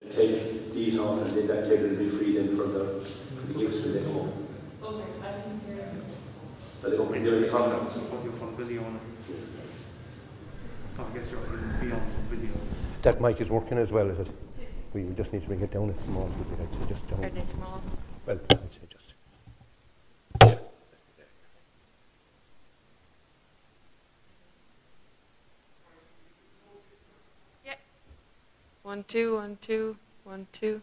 take these off, and then that table will be free then for the gigs when they come up. Okay, I think they're... Are they open during the conference? Put your phone video on it. I guess you're be on video. That mic is working as well, is it? We just need to bring it down a small bit, I'd say just down. Are they small? Well, I'd say just. Yeah. 1, 2, 1, 2, 1, 2.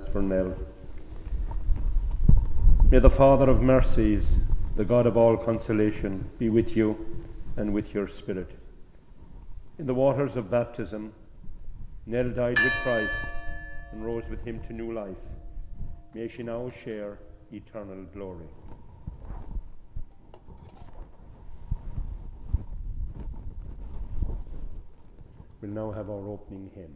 for Nell. May the Father of mercies, the God of all consolation, be with you and with your spirit. In the waters of baptism, Nell died with Christ and rose with him to new life. May she now share eternal glory. We'll now have our opening hymn.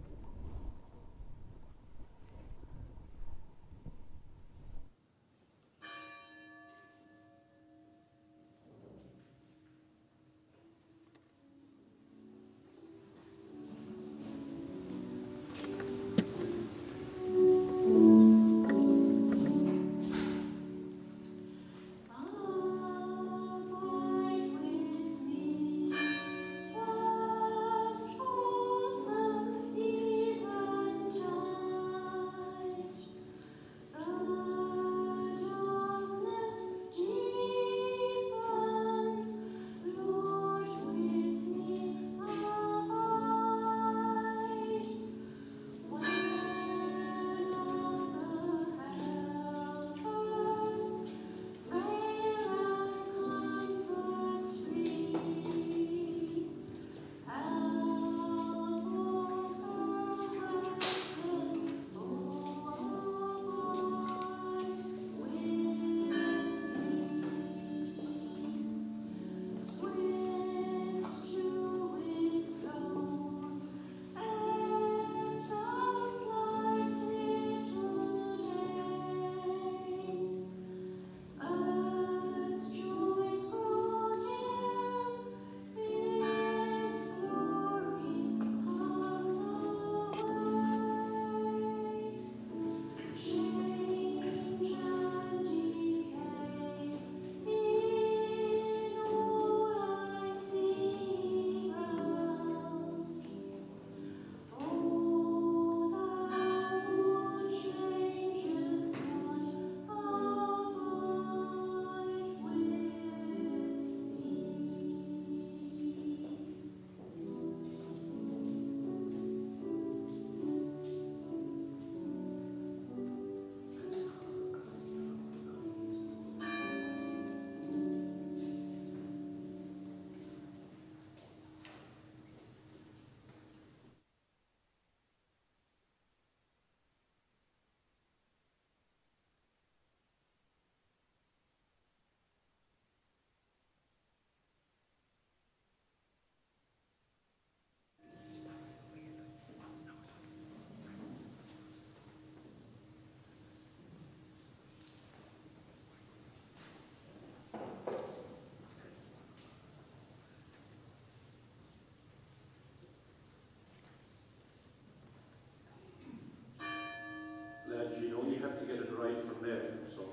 Lads, you know you have to get it right from there, so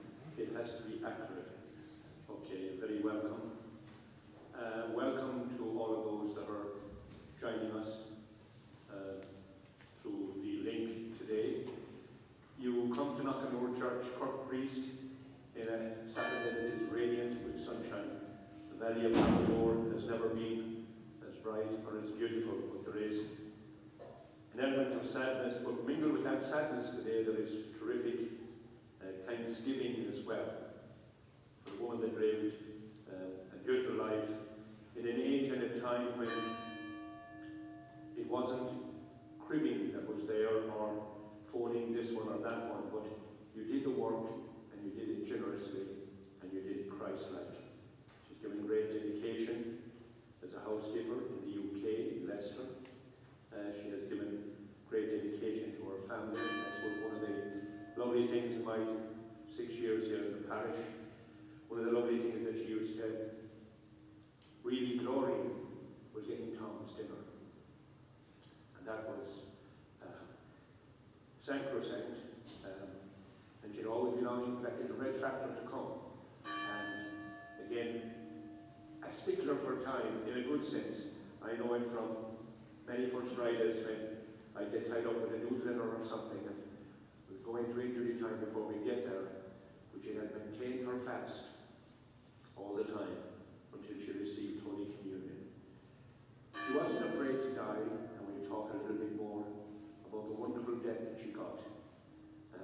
it has to be accurate. Okay, you're very welcome. Welcome to all of those that are joining us through the link today. You come to Knockanmore Church, Cork Priest, in a Saturday that is radiant with sunshine. The valley of Knockanmore has never been as bright or as beautiful, but there is an element of sadness, but mingled with that sadness today there is terrific thanksgiving as well for the woman that lived a beautiful life in an age and a time when it wasn't cribbing that was there or phoning this one or that one, but you did the work and you did it generously and you did it Christ-like. She's given great dedication as a housekeeper in the UK, in Leicester. She has given great dedication to her family, and that's one of the lovely things in my 6 years here in the parish. One of the lovely things that she used to really glory was getting Tom's dinner. And that was sacrosanct, and she'd always be longing for that little red tractor to come. And again, a stickler for time in a good sense. I know it from many First Fridays when I get tied up with a newsletter or something and we're going to injury time before we get there, but she had maintained her fast all the time until she received Holy Communion. She wasn't afraid to die, and we'll talk a little bit more about the wonderful death that she got.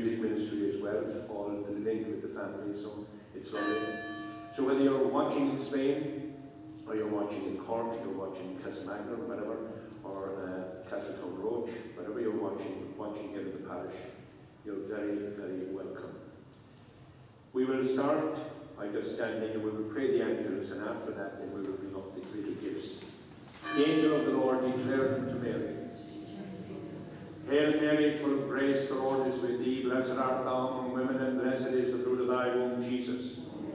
music ministry as well, all linked with the family, so it's lovely. So whether you're watching in Spain, or you're watching in Cork, you're watching in Castlemagner, or whatever, or Castletown Roach, whatever you're watching here in the parish, you're very, very welcome. We will start by just standing and we will pray the Angelus, and after that then we will bring up the little gifts. The angel of the Lord declared unto Mary, Hail Mary, full of grace, the Lord is with thee. Blessed art thou among women, and blessed is the fruit of thy womb, Jesus.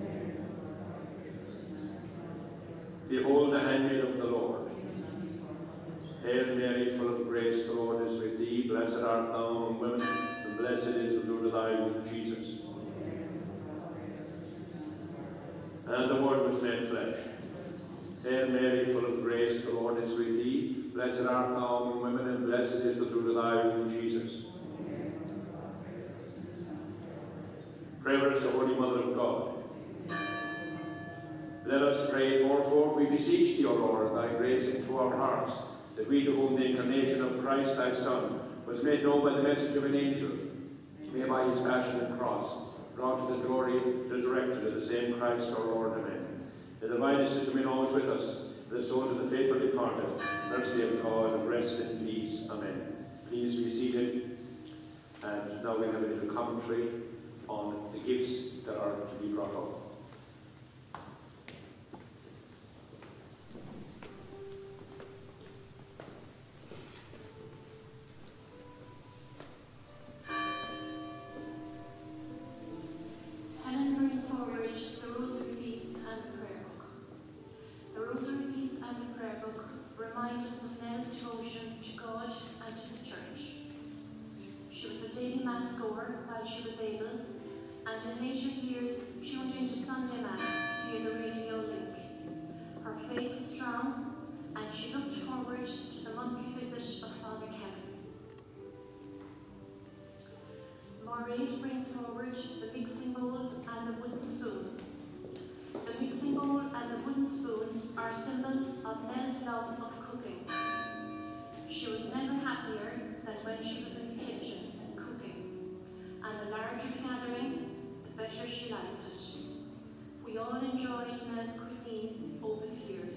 Behold the handmaid of the Lord. Hail Mary, full of grace, the Lord is with thee. Blessed art thou among women, and blessed is the fruit of thy womb, Jesus. And the Word was made flesh. Hail Mary, full of grace, the Lord is with thee. Blessed art thou among women, and blessed is the fruit of thy womb, Jesus. Pray for us, the Holy Mother of God. Let us pray, Moreover, we beseech thee, O Lord, thy grace into our hearts, that we, to whom the incarnation of Christ thy Son was made known by the message of an angel, may by his passion and cross, brought to the glory, resurrection of the same Christ our Lord. Amen. The divine system remain always with us, the souls of the faithful departed, mercy of God, and rest in peace. Amen. Please be seated. And now we have a little commentary on the gifts that are to be brought up. While she was able, and in later years tuned into Sunday Mass via the radio link. Her faith was strong, and she looked forward to the monthly visit of Father Kevin. Mairead brings forward the mixing bowl and the wooden spoon. The mixing bowl and the wooden spoon are symbols of Nell's love of cooking. She was never happier than when she was in the kitchen. And the larger the gathering, the better she liked it. We all enjoyed Nell's cuisine over the years.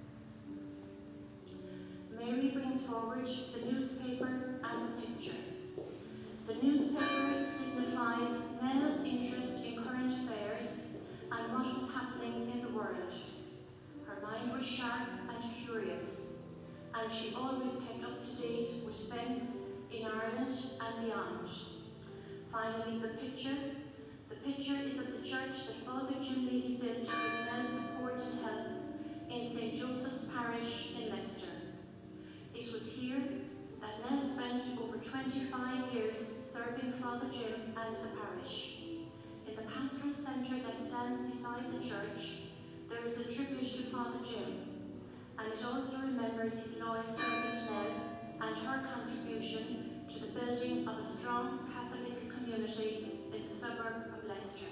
Mary brings forward the newspaper and the picture. The newspaper signifies Nell's interest in current affairs and what was happening in the world. Her mind was sharp and curious, and she always kept up to date with events in Ireland and beyond. Finally, the picture. The picture is of the church that Father Jim Leahy built with Nell's support and help in St. Joseph's Parish in Leicester. It was here that Nell spent over 25 years serving Father Jim and the parish. In the pastoral centre that stands beside the church, there is a tribute to Father Jim, and it also remembers his loyal servant Nell and her contribution to the building of a strong Catholic community in the suburb of Leicester.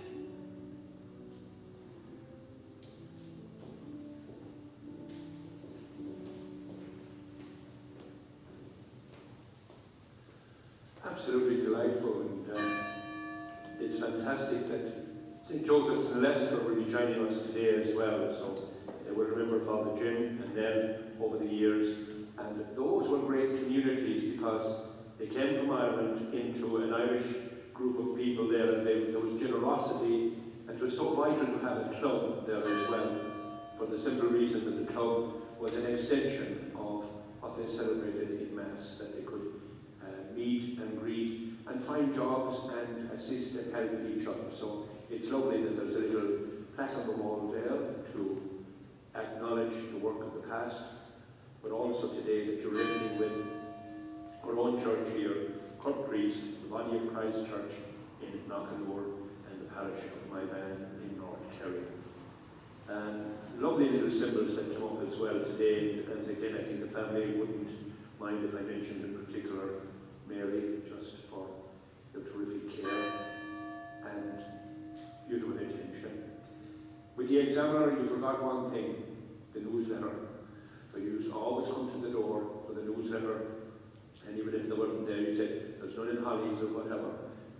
Absolutely delightful, and it's fantastic that St. Joseph's in Leicester will be joining us today as well, so they will remember Father Jim and Nell over the years, and those were great communities because they came from Ireland into an Irish group of people there, and there was generosity, and it was so vital to have a club there as well, for the simple reason that the club was an extension of what they celebrated in Mass, that they could meet and greet and find jobs and assist and help each other. So it's lovely that there's a little plaque on the wall there to acknowledge the work of the past, but also today that you're linking with our own church here, Kirk Priest, the Body of Christ Church in Knockanmore, and the parish of Myvan in North Kerry. And lovely little symbols that come up as well today, and again I think the family wouldn't mind if I mentioned in particular Mary, just for your terrific care and beautiful attention. With the Examiner, you forgot one thing, the newsletter. So you used to always come to the door for the newsletter, and even if they weren't there, you said, there's none in Hollies or whatever,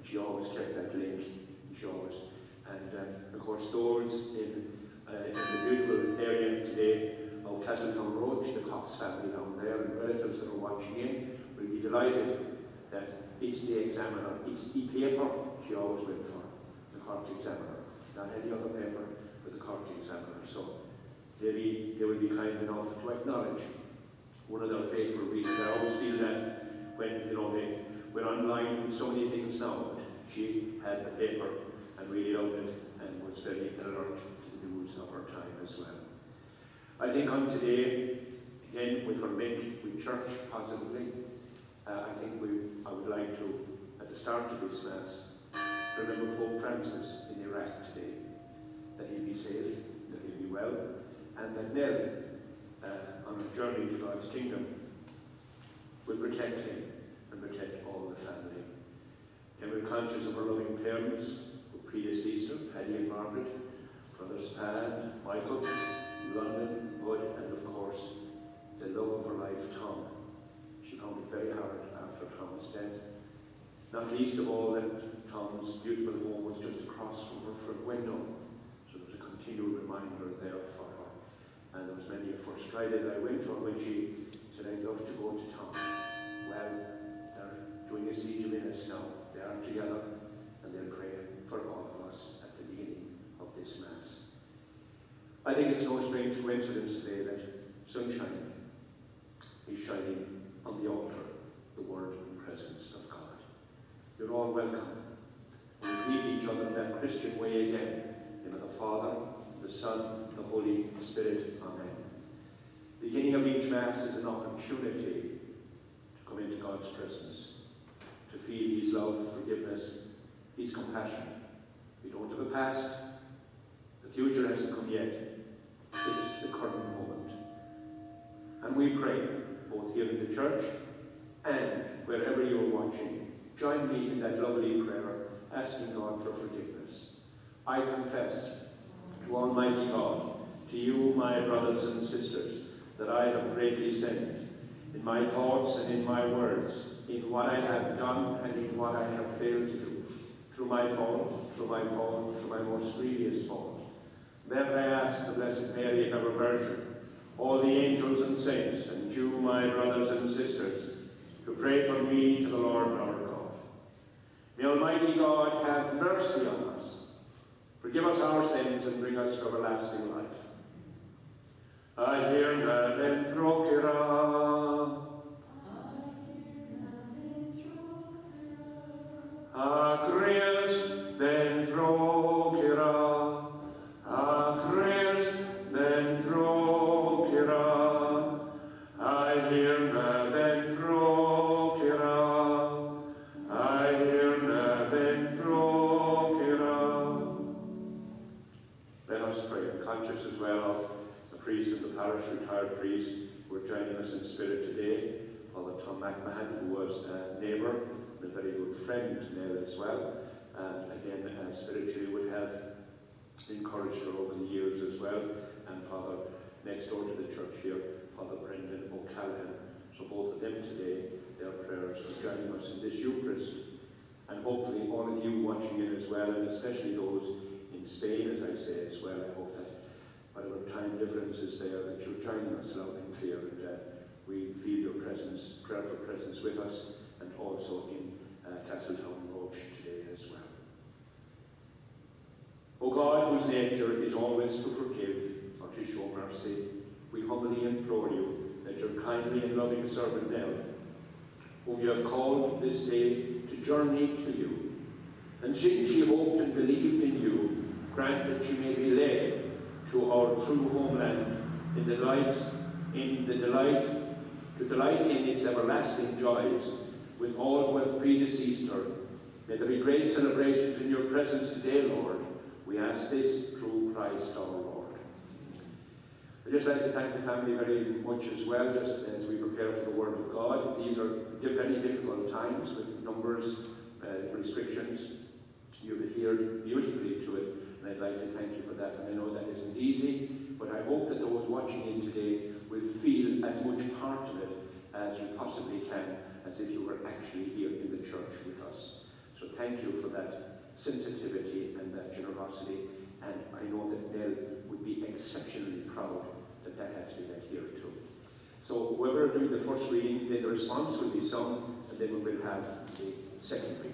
She always kept that link. She always. And of course, those in the beautiful area today of Castletown Roach, the Cox family down there, and relatives that are watching in, will be delighted that it's the Examiner, it's the paper she always went for, the Cork Examiner. Not any other paper, but the Cork Examiner. So they will be kind enough to acknowledge one of their faithful readers. I always feel that when we're online with so many things now, but she had the paper and really loved it and was very alert to the news of her time as well. I think on today, again with her link with church positively, I would like to, at the start of this Mass, to remember Pope Francis in Iraq today, that he'll be safe, that he'll be well, and that Nell, on her journey to God's kingdom, will protect him and protect all the family. And we're conscious of our loving parents who predeceased her, Paddy and Margaret, brothers Pad, Michael, London, Bud, and of course, the love of her life, Tom. She found it very hard after Tom's death. Not least of all that Tom's beautiful home was just across from her front window. So there was a continual reminder there for her. And there was many a First Friday that I went on when she said, I'd love to go to Tom. Well, they're doing a siege of minutes now. They are together and they'll pray for all of us at the beginning of this Mass. I think it's no strange coincidence today that sunshine is shining on the altar, the Word and presence of God. You're all welcome. We greet each other in that Christian way again. In the Father, the Son, the Holy Spirit. Amen. The beginning of each Mass is an opportunity to come into God's presence, to feel His love, forgiveness, His compassion. We don't have a past. The future hasn't come yet. It's the current moment. And we pray, both here in the church and wherever you're watching, join me in that lovely prayer, asking God for forgiveness. I confess to Almighty God, to you, my brothers and sisters, that I have greatly sinned in my thoughts and in my words, in what I have done and in what I have failed to do, through my fault, through my most grievous fault. Therefore I ask the Blessed Mary, ever Virgin, all the angels and saints, and you, my brothers and sisters, to pray for me to the Lord our God. May Almighty God have mercy on us, forgive us our sins, and bring us to everlasting life. I hear naven trocera. Acreus ben trocera. Acreus ben trocera. I hear naven trocera. I hear naven trocera. Let us pray, conscious as well of the priest of the parish, retired priest, who are joining us in spirit today, Father Tom McMahon, who was a neighbour and a very good friend to Nell as well, and again spiritually would have encouraged her over the years as well, and Father next door to the church here, Father Brendan O'Callaghan. So both of them today, their prayers are joining us in this Eucharist, and hopefully all of you watching in as well, and especially those in Spain, as I say as well. I hope that whatever time difference is there, that you're joining us loud and clear, and we feel your presence, prayerful presence with us, and also in Castletown Roach today as well. O God, whose nature is always to forgive or to show mercy, we humbly implore you that your kindly and loving servant Nell, whom you have called this day to journey to you, and since she hoped and believed in you, grant that she may be led to our true homeland in to delight in its everlasting joys with all who have predeceased her. May there be great celebrations in your presence today, Lord. We ask this through Christ our Lord. I'd just like to thank the family very much as well, just as we prepare for the Word of God. These are very difficult times with numbers, restrictions. You've adhered beautifully to it, and I'd like to thank you for that. And I know that isn't easy, but I hope that those watching in today will feel as much part of it as you possibly can, as if you were actually here in the church with us. So thank you for that sensitivity and that generosity. And I know that Nell would be exceptionally proud that that has been adhered to. So whoever will do the first reading, then the response will be sung, and then we will have the second reading.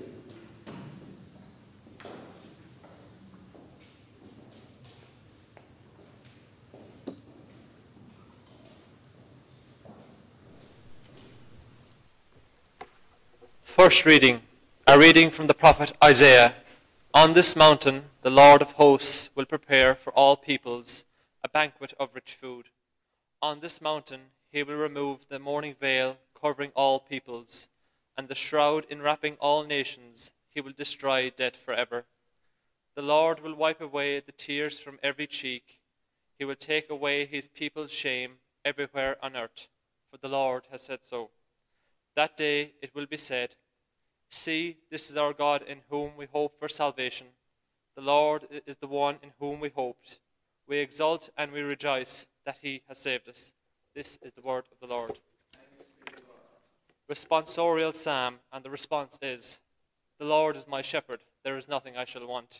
First reading, a reading from the prophet Isaiah. On this mountain, the Lord of hosts will prepare for all peoples a banquet of rich food. On this mountain, he will remove the mourning veil covering all peoples, and the shroud enwrapping all nations. He will destroy death forever. The Lord will wipe away the tears from every cheek. He will take away his people's shame everywhere on earth, for the Lord has said so. That day it will be said, "See, this is our God in whom we hope for salvation. The Lord is the one in whom we hoped. We exult and we rejoice that he has saved us." This is the word of the Lord. Responsorial psalm, and the response is, "The Lord is my shepherd, there is nothing I shall want."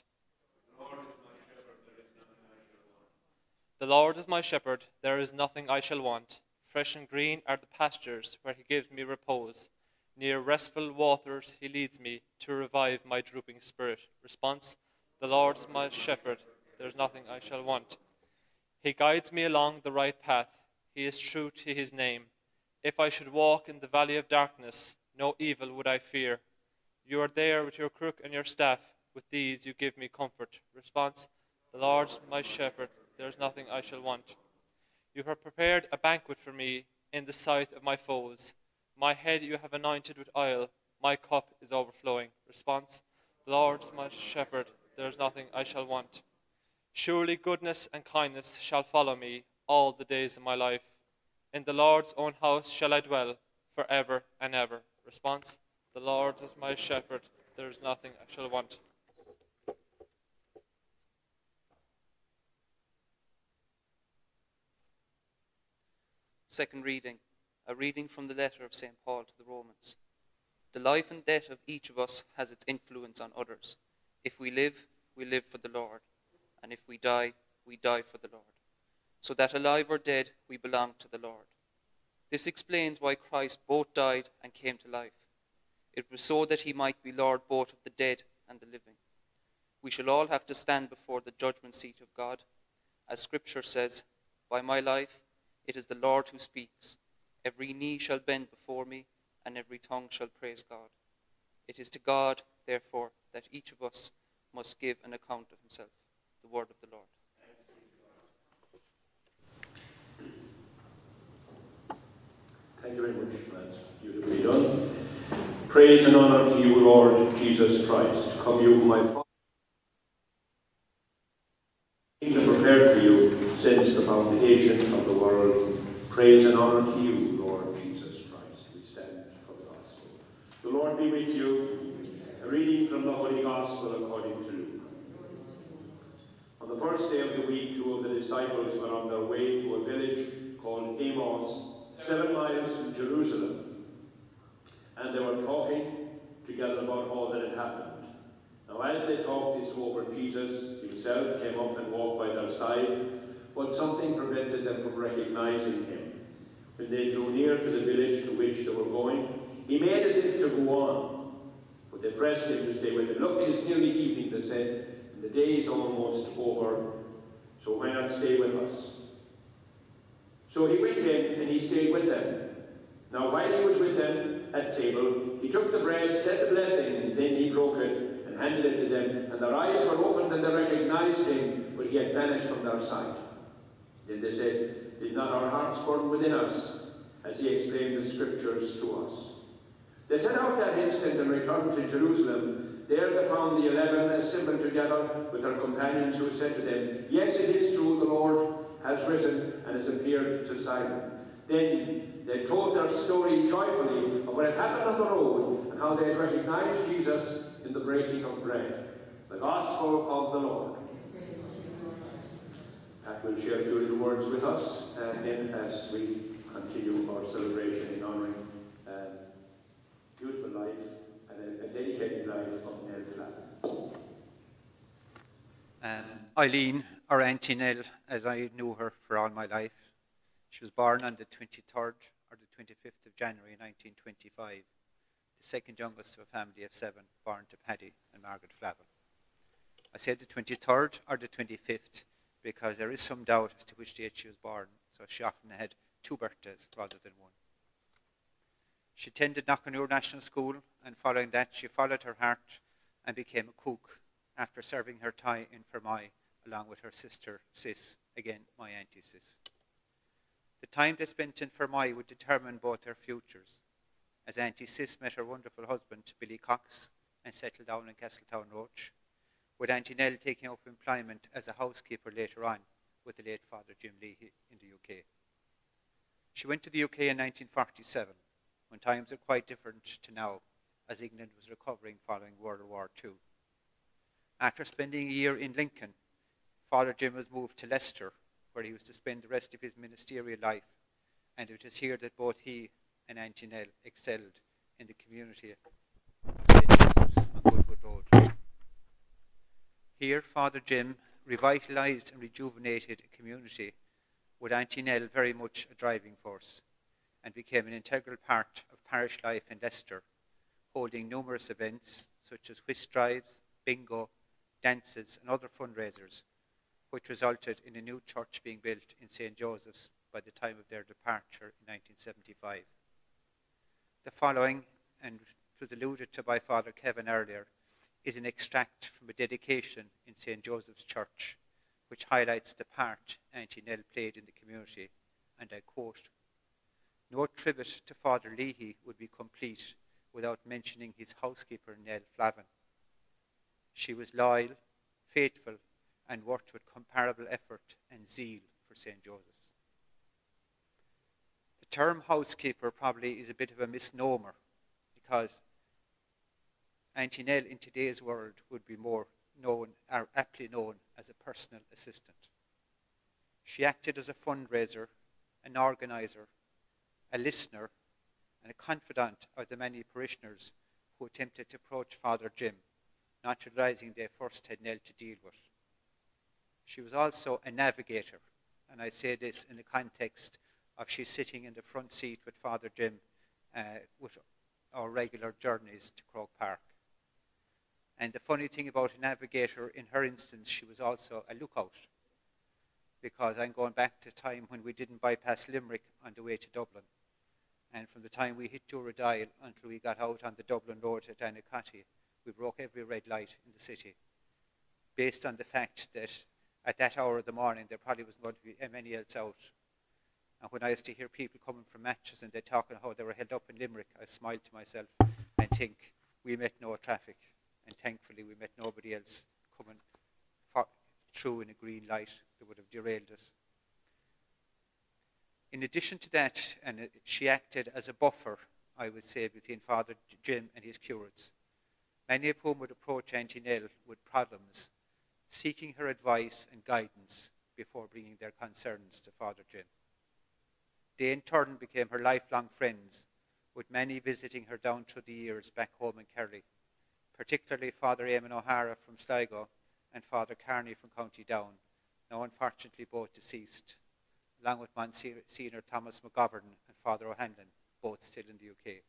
The Lord is my shepherd, there is nothing I shall want. Fresh and green are the pastures where he gives me repose. Near restful waters he leads me to revive my drooping spirit. Response, "The Lord is my shepherd, there is nothing I shall want." He guides me along the right path. He is true to his name. If I should walk in the valley of darkness, no evil would I fear. You are there with your crook and your staff. With these you give me comfort. Response, "The Lord is my shepherd, there is nothing I shall want." You have prepared a banquet for me in the sight of my foes. My head you have anointed with oil. My cup is overflowing. Response, "The Lord is my shepherd, there is nothing I shall want." Surely goodness and kindness shall follow me all the days of my life. In the Lord's own house shall I dwell forever and ever. Response, "The Lord is my shepherd, there is nothing I shall want." Second reading, a reading from the letter of St. Paul to the Romans. The life and death of each of us has its influence on others. If we live for the Lord, and if we die for the Lord. So that alive or dead, we belong to the Lord. This explains why Christ both died and came to life. It was so that he might be Lord both of the dead and the living. We shall all have to stand before the judgment seat of God. As Scripture says, "By my life, it is the Lord who speaks. Every knee shall bend before me, and every tongue shall praise God." It is to God, therefore, that each of us must give an account of himself. The word of the Lord. Thank you very much, lads. Beautifully done. Praise and honor to you, Lord Jesus Christ. Come you, my Father, kingdom prepared for you since the foundation of the world. Praise and honor to you, Lord Jesus Christ. We stand for the gospel. The Lord be with you. A reading from the Holy Gospel according to Luke. On the first day of the week, two of the disciples were on their way to a village called Emmaus, 7 miles from Jerusalem. And they were talking together about all that had happened. Now as they talked this over, Jesus himself came up and walked by their side, but something prevented them from recognizing him. When they drew near to the village to which they were going, he made as if to go on, but they pressed him to stay with them. "Look, it is nearly evening," they said, "and the day is almost over, so why not stay with us?" So he went in and he stayed with them. Now while he was with them at table, he took the bread, said the blessing, then he broke it and handed it to them, and their eyes were opened and they recognized him, but he had vanished from their sight. Then they said, "Did not our hearts burn within us as he explained the scriptures to us?" They set out that instant and returned to Jerusalem. There they found the 11 assembled together with their companions, who said to them, "Yes, it is true, the Lord has risen and has appeared to Simon." Then they told their story joyfully of what had happened on the road and how they had recognized Jesus in the breaking of bread. The Gospel of the Lord. Pat will share a few little words with us, and then as we continue our celebration in honouring beautiful life and a dedicated life of Nell Flack. Eileen, or Auntie Nell, as I knew her for all my life. She was born on the 23rd or the 25th of January 1925, the second youngest of a family of 7, born to Paddy and Margaret Flavel. I said the 23rd or the 25th because there is some doubt as to which date she was born, so she often had 2 birthdays rather than 1. She attended Knockanure National School, and following that she followed her heart and became a cook after serving her time in Fermoy along with her sister Sis, again my auntie Sis. The time they spent in Fermoy would determine both their futures, as Auntie Sis met her wonderful husband Billy Cox and settled down in Castletown Roach, with Auntie Nell taking up employment as a housekeeper later on with the late Father Jim Leahy in the UK. She went to the UK in 1947, when times were quite different to now, as England was recovering following World War II. After spending a year in Lincoln, Father Jim was moved to Leicester, where he was to spend the rest of his ministerial life, and it was here that both he and Auntie Nell excelled in the community of St. Joseph's on Goodwood Road. Here, Father Jim revitalised and rejuvenated a community with Auntie Nell very much a driving force, and became an integral part of parish life in Leicester, holding numerous events such as whist drives, bingo, dances and other fundraisers, which resulted in a new church being built in St. Joseph's by the time of their departure in 1975. The following, and it was alluded to by Father Kevin earlier, is an extract from a dedication in St. Joseph's Church, which highlights the part Auntie Nell played in the community, and I quote, "No tribute to Father Leahy would be complete without mentioning his housekeeper, Nell Flavin. She was loyal, faithful, and worked with comparable effort and zeal for St. Joseph's." The term housekeeper probably is a bit of a misnomer, because Auntie Nell in today's world would be more known, or aptly known, as a personal assistant. She acted as a fundraiser, an organizer, a listener, and a confidant of the many parishioners who attempted to approach Father Jim, not realizing they first had Nell to deal with. She was also a navigator, and I say this in the context of she sitting in the front seat with Father Jim with our regular journeys to Croke Park. And the funny thing about a navigator, in her instance, she was also a lookout, because I'm going back to a time when we didn't bypass Limerick on the way to Dublin. And from the time we hit Dooradile until we got out on the Dublin Road at Anacotty, we broke every red light in the city, based on the fact that at that hour of the morning there probably wasn't going to be many else out. And when I used to hear people coming from matches and they're talking how they were held up in Limerick, I smiled to myself and think, we met no traffic, and thankfully we met nobody else coming through in a green light that would have derailed us. In addition to that, and she acted as a buffer, I would say, between Father Jim and his curates, many of whom would approach Auntie Nell with problems, seeking her advice and guidance before bringing their concerns to Father Jim. They in turn became her lifelong friends, with many visiting her down through the years back home in Kerry, particularly Father Eamon O'Hara from Sligo and Father Carney from County Down, now unfortunately both deceased, along with Monsignor Thomas McGovern and Father O'Hanlon, both still in the UK.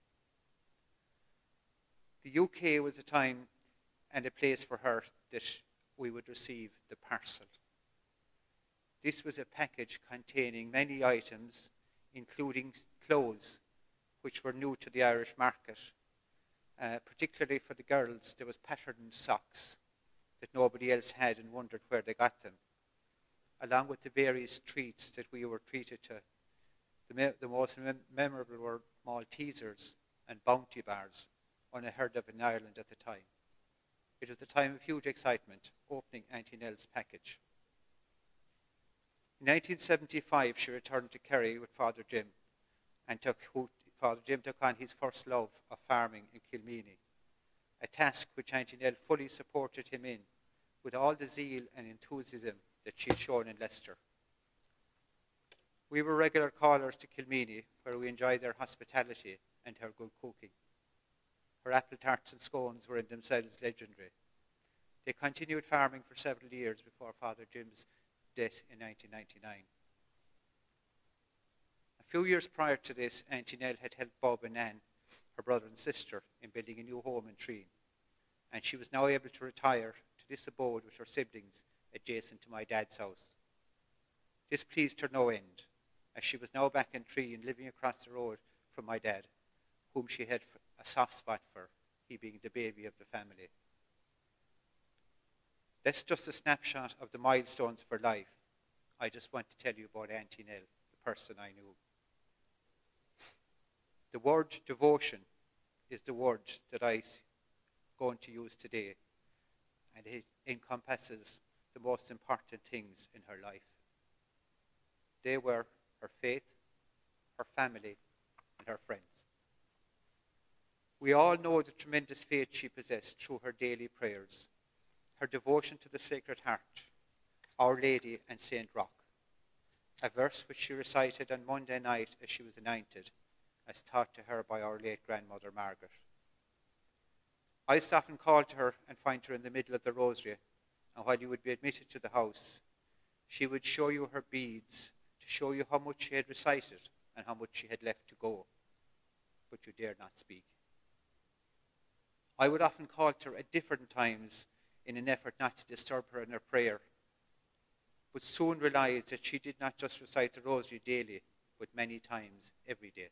The UK was a time and a place for her that we would receive the parcel. This was a package containing many items, including clothes, which were new to the Irish market. Particularly for the girls, there was patterned socks that nobody else had and wondered where they got them, along with the various treats that we were treated to. The most memorable were Maltesers and Bounty bars, unheard of in Ireland at the time. It was a time of huge excitement, opening Auntie Nell's package. In 1975, she returned to Kerry with Father Jim, and Father Jim took on his first love of farming in Kilmeany, a task which Auntie Nell fully supported him in, with all the zeal and enthusiasm that she had shown in Leicester. We were regular callers to Kilmeany, where we enjoyed their hospitality and her good cooking. Her apple tarts and scones were in themselves legendary. They continued farming for several years before Father Jim's death in 1999. A few years prior to this, Auntie Nell had helped Bob and Anne, her brother and sister, in building a new home in Treen, and she was now able to retire to this abode with her siblings adjacent to my dad's house. This pleased her no end, as she was now back in Treen, living across the road from my dad, whom she had a soft spot for, he being the baby of the family. That's just a snapshot of the milestones of her life. I just want to tell you about Auntie Nell, the person I knew. The word devotion is the word that I'm going to use today, and it encompasses the most important things in her life. They were her faith, her family, and her friends. We all know the tremendous faith she possessed through her daily prayers, her devotion to the Sacred Heart, Our Lady, and Saint Roch, a verse which she recited on Monday night as she was anointed, as taught to her by our late grandmother Margaret. I used to often call to her and find her in the middle of the rosary, and while you would be admitted to the house, she would show you her beads to show you how much she had recited and how much she had left to go, but you dared not speak. I would often call to her at different times in an effort not to disturb her in her prayer, but soon realized that she did not just recite the rosary daily, but many times every day.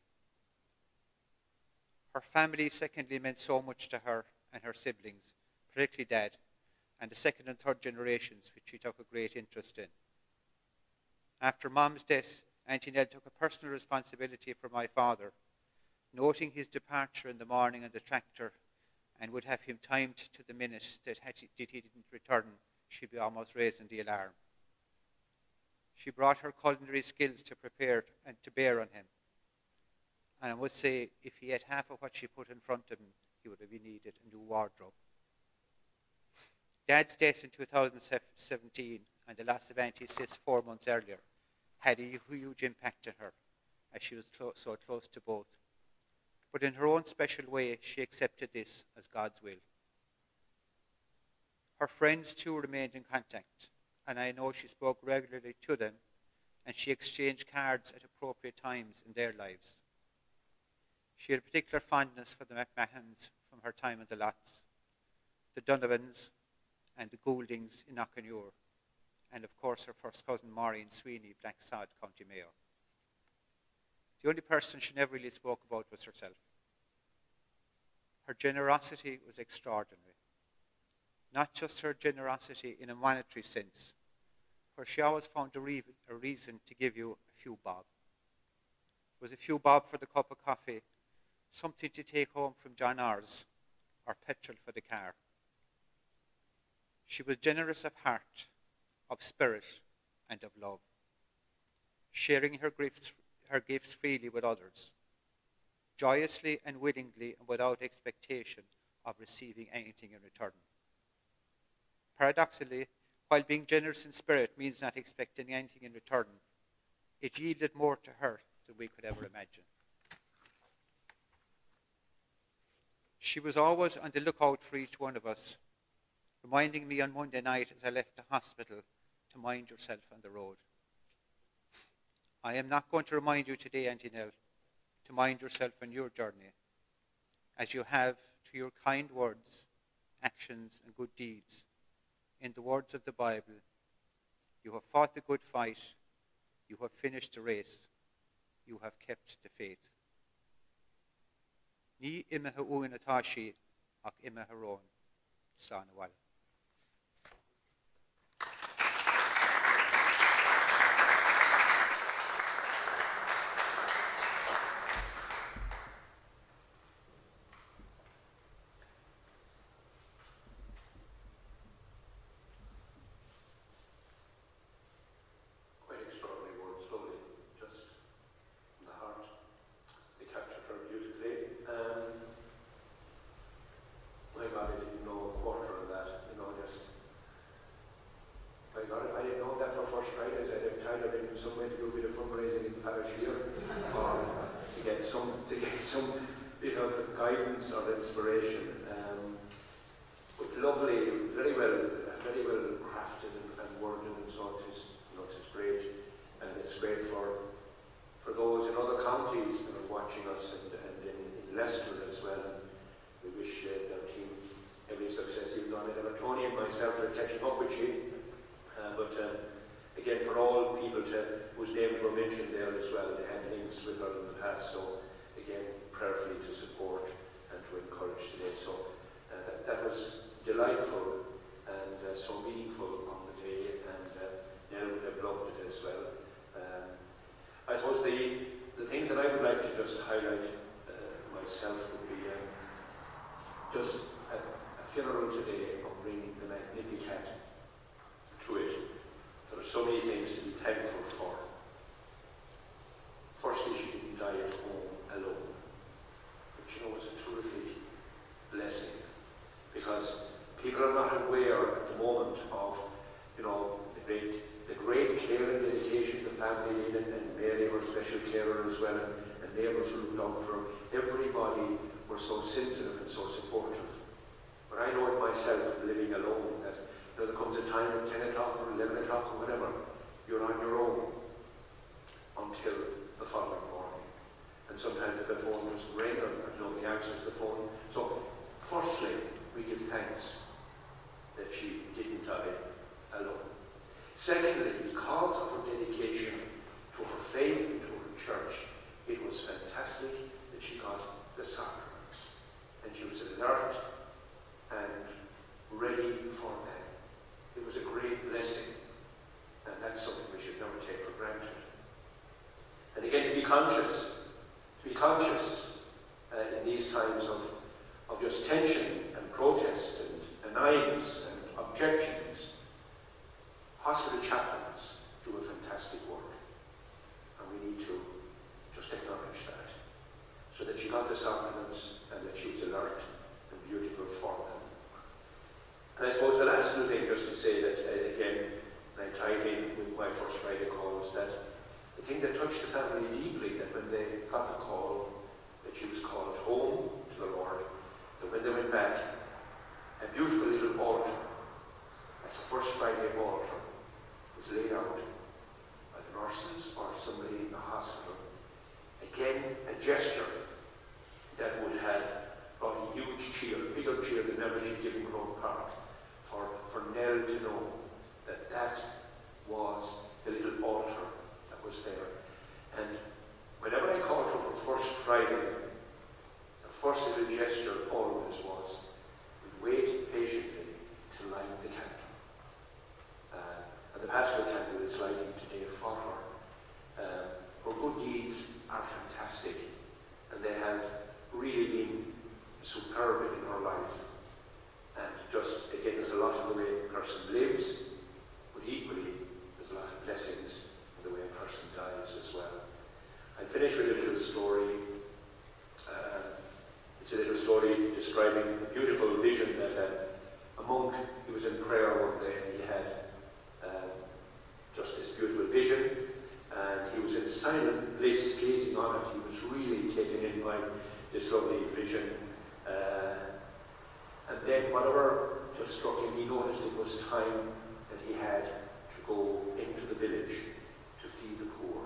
Her family, secondly, meant so much to her and her siblings, particularly Dad, and the second and third generations, which she took a great interest in. After Mom's death, Auntie Nell took a personal responsibility for my father, noting his departure in the morning on the tractor, and would have him timed to the minute that he didn't return, she'd be almost raising the alarm. She brought her culinary skills to prepare and to bear on him. And I would say, if he had half of what she put in front of him, he would have needed a new wardrobe. Dad's death in 2017 and the loss of Auntie Sis 4 months earlier had a huge impact on her, as she was so close to both. But in her own special way, she accepted this as God's will. Her friends too remained in contact, and I know she spoke regularly to them, and she exchanged cards at appropriate times in their lives. She had a particular fondness for the McMahons from her time in the Lots, the Donovans, and the Gouldings in Auchenure, and of course her first cousin Maureen Sweeney, Blacksod, County Mayo. The only person she never really spoke about was herself. Her generosity was extraordinary. Not just her generosity in a monetary sense, for she always found a reason to give you a few bob. It was a few bob for the cup of coffee, something to take home from John R's, or petrol for the car. She was generous of heart, of spirit, and of love, sharing her gifts freely with others, joyously and willingly and without expectation of receiving anything in return. Paradoxically, while being generous in spirit means not expecting anything in return, it yielded more to her than we could ever imagine. She was always on the lookout for each one of us, reminding me on Monday night as I left the hospital to mind yourself on the road. I am not going to remind you today, Auntie Nell, to mind yourself on your journey, as you have to your kind words, actions, and good deeds. In the words of the Bible, you have fought the good fight, you have finished the race, you have kept the faith. Ní imethe uin atá sí, ach imethe rón, sa na bhaile. bit of guidance or inspiration. But lovely, very well crafted and worded, and so it's great, and it's great for those in other counties that are watching us, and in Leicester as well. We wish their team every success. You've done it, Tony and myself are catching up with you, but again, for all people whose names were mentioned there as well, they had links with her in the past. So again, prayerfully to support and to encourage today. So that was delightful and so meaningful on the day, and Nell would have loved it as well. I suppose the things that I would like to just highlight myself would be just a funeral today of bringing the Magnificat to it. There are so many things to be thankful for. Firstly, she didn't die at home alone, which was a terrific blessing, because people are not aware at the moment of the great care and dedication the family needed, and Mary, her special carer as well, and neighbours who looked out for her. Everybody were so sensitive and so supportive. But I know it myself, living alone, that there comes a time at 10 o'clock or 11 o'clock or whatever, you're on your own until the following morning. And sometimes if the phone doesn't ring or nobody answers the phone. So, firstly, we give thanks that she didn't die alone. Secondly, because of her dedication to her faith and to her church, it was fantastic that she got the sacraments. And she was alert and ready for them. It was a great blessing, and that's something we should never take for granted. And again, to be conscious in these times of just tension and protest and annoyance and objections, hospital chaplains do a fantastic work, and we need to just acknowledge that, so that she got the sacraments and that she was alert and beautiful for them. And I suppose the last little thing, just to say that, again, I tied in with my First Friday calls, that the thing that touched the family deeply, that when they got the call that she was called home to the Lord, that when they went back, a beautiful little altar, like the First Friday altar, was laid out by the nurses or somebody in the hospital. Again, a gesture that would have brought a huge cheer, a bigger cheer than ever she'd given Croke Park, for Nell to know that that was the little altar that was there. And whenever I called her for First Friday, the first little gesture always was, we'd wait patiently to light the candle. And the paschal candle is lighting today for her. Her good deeds are fantastic, and they have really been superb in her life. And just, again, there's a lot in the way a person lives, but equally, there's a lot of blessings in the way a person dies as well. I'll finish with a little story. It's a little story describing a beautiful vision that a monk, he was in prayer one day, and he had just this beautiful vision, and he was in silent bliss gazing on it. He was really taken in by this lovely vision. And then whatever just struck him, he noticed it was time that he had to go into the village to feed the poor.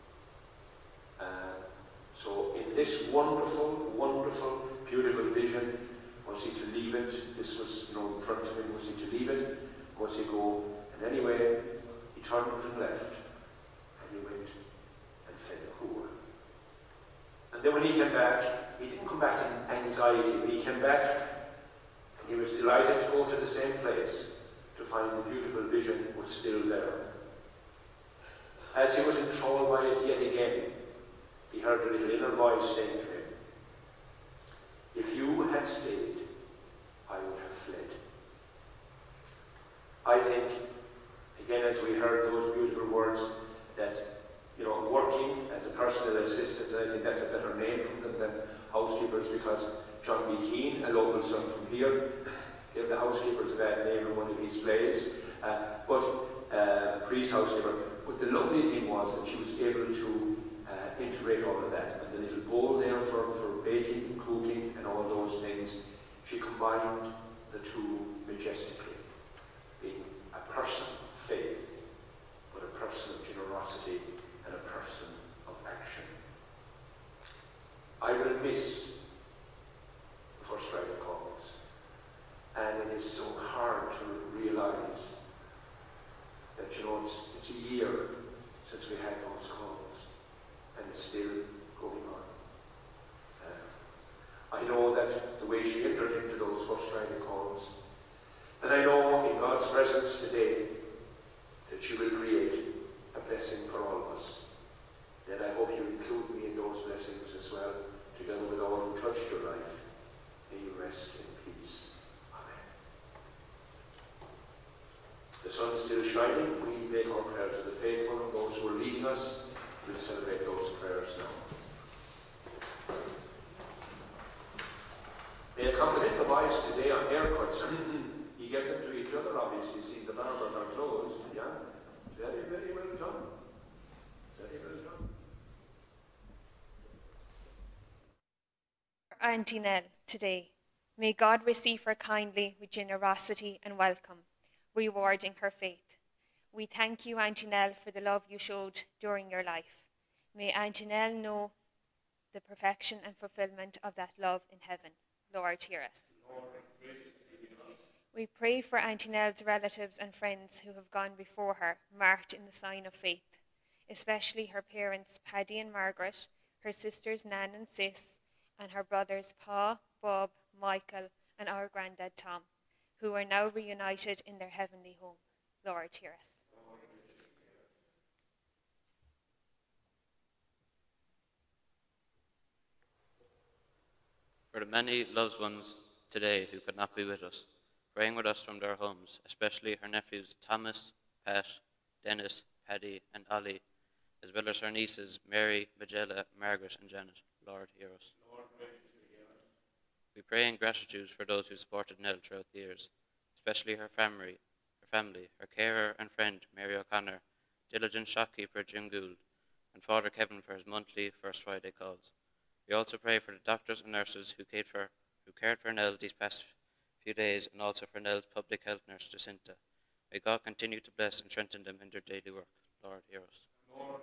So in this wonderful, wonderful, beautiful vision, was he to leave it? This was, in front of him. Was he to leave it? Was he go? And anyway, he turned and left, and he went and fed the poor. And then when he came back, he didn't come back in anxiety, but he came back and he was delighted to go to the same place to find the beautiful vision was still there. As he was enthralled by it yet again, he heard a little inner voice saying to him, if you had stayed, I would have fled. I think, again, as we heard those beautiful words, that, working as a personal assistant, I think that's a better name for them than housekeepers, because John B. Keane, a local son from here, gave the housekeepers a bad name in one of his plays, priest housekeeper. But the lovely thing was that she was able to integrate all of that, and the little bowl there for baking and cooking, combined the two majestically, being a person of faith, but a person of generosity and a person of action. I will miss the First Friday calls, and it is so hard to realise that, it's a year since we had those calls, and it's still going on. I know that the way she entered into those First Friday calls, and I know in God's presence today that she will create a blessing for all of us. And I hope you include me in those blessings as well, together with all who touched your life. May you rest in peace. Amen. The sun is still shining. We make our prayers to the faithful and those who are leading us. We'll celebrate those prayers now. They accompanied the wives today on haircuts. You get them to each other, obviously. See, the barbers are closed. Yeah? Very, very well done. Very well done. Auntie Nell today. May God receive her kindly with generosity and welcome, rewarding her faith. We thank you, Auntie Nell, for the love you showed during your life. May Auntie Nell know the perfection and fulfillment of that love in heaven. Lord, hear us. We pray for Auntie Nell's relatives and friends who have gone before her, marked in the sign of faith, especially her parents, Paddy and Margaret, her sisters, Nan and Sis, and her brothers, Pa, Bob, Michael, and our granddad, Tom, who are now reunited in their heavenly home. Lord, hear us. For the many loved ones today who could not be with us, praying with us from their homes, especially her nephews Thomas, Pat, Dennis, Paddy, and Ollie, as well as her nieces Mary, Magella, Margaret, and Janet. Lord, hear us. Lord, we pray in gratitude for those who supported Nell throughout the years, especially her family, her carer and friend Mary O'Connor, diligent shopkeeper Jim Gould, and Father Kevin for his monthly First Friday calls. We also pray for the doctors and nurses who cared for Nell these past few days, and also for Nell's public health nurse, Jacinta. May God continue to bless and strengthen them in their daily work. Lord, hear us. Lord,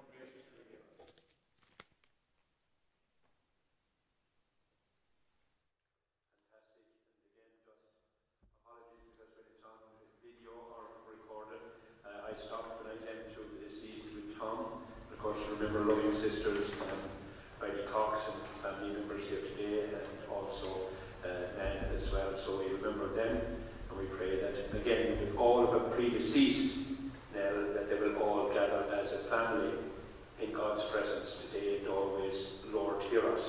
fantastic. And again, just apologies because when it's on video or recorded, I stopped when I came to the deceased with Tom. Of course, you remember loving sisters, Heidi Cox and family members here today, and also Nan as well. So we remember them, and we pray that, again, with all of the predeceased, that they will all gather as a family in God's presence today and always. Lord, hear us.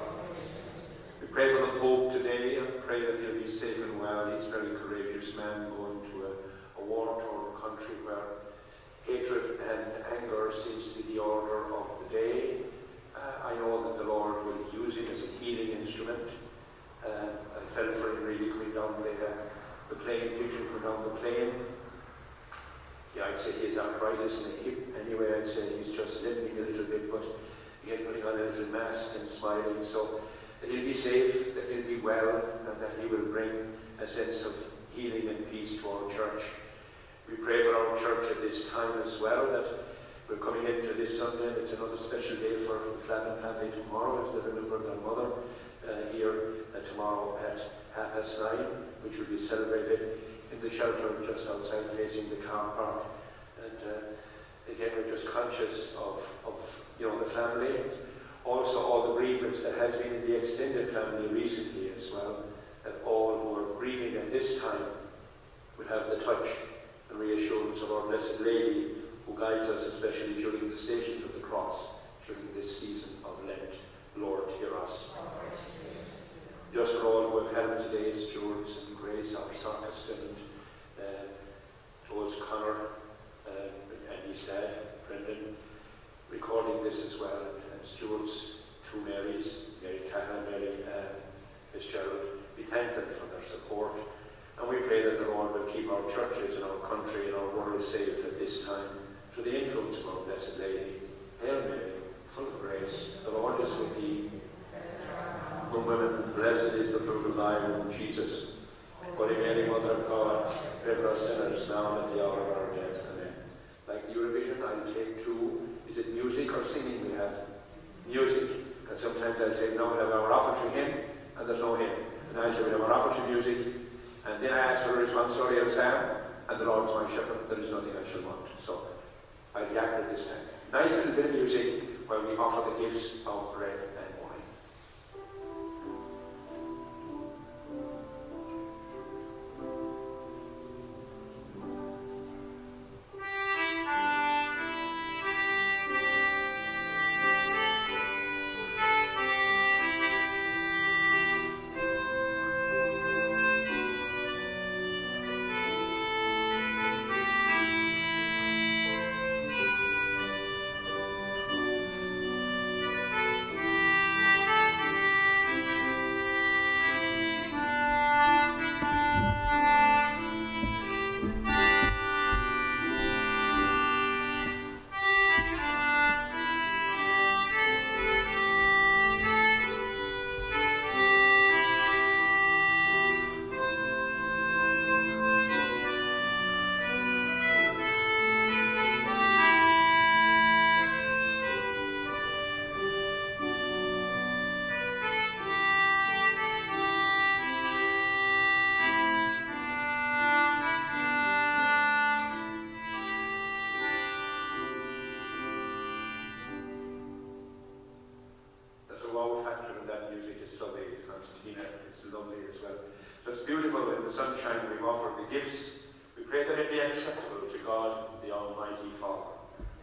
We pray for the Pope today, and pray that he'll be safe and well. He's a very courageous man going to a war-torn country where hatred and anger seems to be the order of the day. I know that the Lord will use him as a healing instrument. I felt for him really coming down the plane, picture coming down the plane. Yeah, I'd say he has arthritis in the hip. Anyway, I'd say he's just limping a little bit, but again putting on a little mask and smiling. So that he'll be safe, that he'll be well, and that he will bring a sense of healing and peace to our church. We pray for our church at this time as well, that we're coming into this Sunday. It's another special day for the Flavin family tomorrow, as they remember their mother here tomorrow at 9:30, which will be celebrated in the shelter just outside facing the car park. And again, we're just conscious of the family. Also, all the bereavements that has been in the extended family recently as well, that all who are grieving at this time will have the touch and reassurance of our Blessed Lady, who guides us, especially during the Stations of the Cross, during this season of Lent. Lord, hear us. Just for all who have helped today, stewards and Grace, our Sarkis, and Toes Connor, and his dad, Brendan, recording this as well, and stewards, two Marys, Mary Cahan, Mary Fitzgerald. We thank them for their support, and we pray that the Lord will keep our churches and our country and our world safe at this time, through the influence of our Blessed Lady. Hail Mary, full of grace, the Lord is with thee. Among women, blessed is the fruit of thy womb, Jesus. Holy Mary, Mother of God, pray for us sinners now and at the hour of our death. Amen. Like the Eurovision, I'll take two. Is it music or singing we have? Music. Because sometimes I'll say, no, we'll have our offertory hymn, and there's no hymn. And I'll say, we'll have our offertory music, and then I ask for a responsory psalm, and the Lord is my shepherd, there is nothing I shall want. So, I'll be accurate this time. Nice little bit of music while we offer the gifts of bread and wine. Sunshine, we've offered the gifts. We pray that it be acceptable to God, the Almighty Father.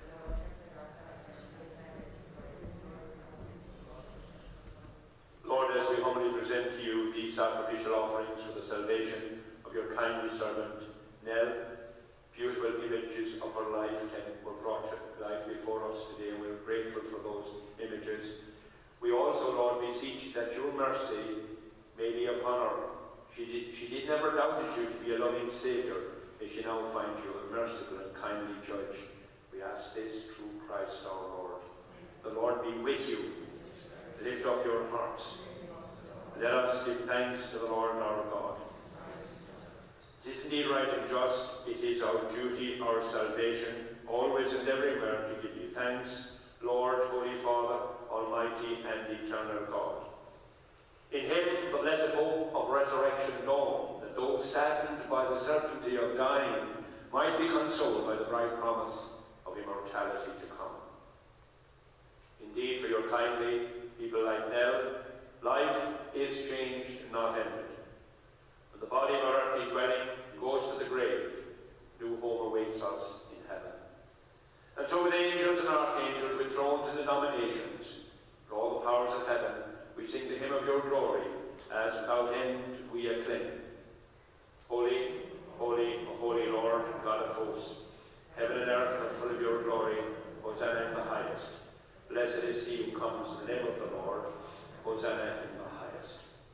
Lord, as we humbly present to you these sacrificial offerings for the salvation of your kindly servant, Nell, beautiful images of her life were brought to life before us today, and we're grateful for those images. We also, Lord, beseech that your mercy may be upon her. She did never doubted you to be a loving Saviour. May she now find you a merciful and kindly Judge. We ask this through Christ our Lord. The Lord be with you. Lift up your hearts. Let us give thanks to the Lord our God. It is indeed right and just. It is our duty, our salvation, always and everywhere to give you thanks, Lord, Holy Father, Almighty and eternal God. In him, the blessed hope of resurrection dawned, that those saddened by the certainty of dying might be consoled by the bright promise of immortality to come. Indeed, for your kindly people like Nell, life is changed, not ended. When the body of our earthly dwelling goes to the grave, new home awaits us in heaven. And so with angels and archangels, with thrones and denominations, for all the powers of heaven, we sing the hymn of your glory, as without end we acclaim. Holy, holy, holy Lord, God of hosts, heaven and earth are full of your glory. Hosanna in the highest. Blessed is he who comes in the name of the Lord. Hosanna in the highest.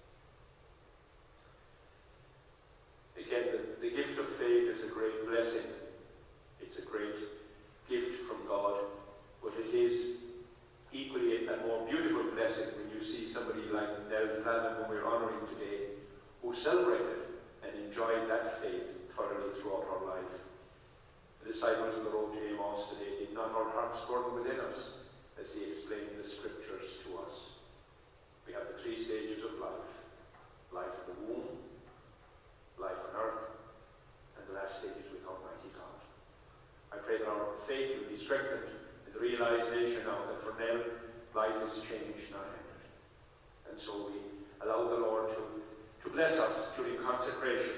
Again, the gift of faith is a great blessing. It's a great gift from God, but it is equally a more beautiful blessing when you see somebody like Nell Flanagan, whom we're honouring today, who celebrated and enjoyed that faith thoroughly throughout her life. The disciples on the road to Emmaus today did not our hearts burn within us, as he explained the scriptures to us. We have the three stages of life: life in the womb, life on earth, and the last stage is with Almighty God. I pray that our faith will be strengthened in the realization now that for Nell, life is changed, not ended. And so we allow the Lord to bless us during consecration,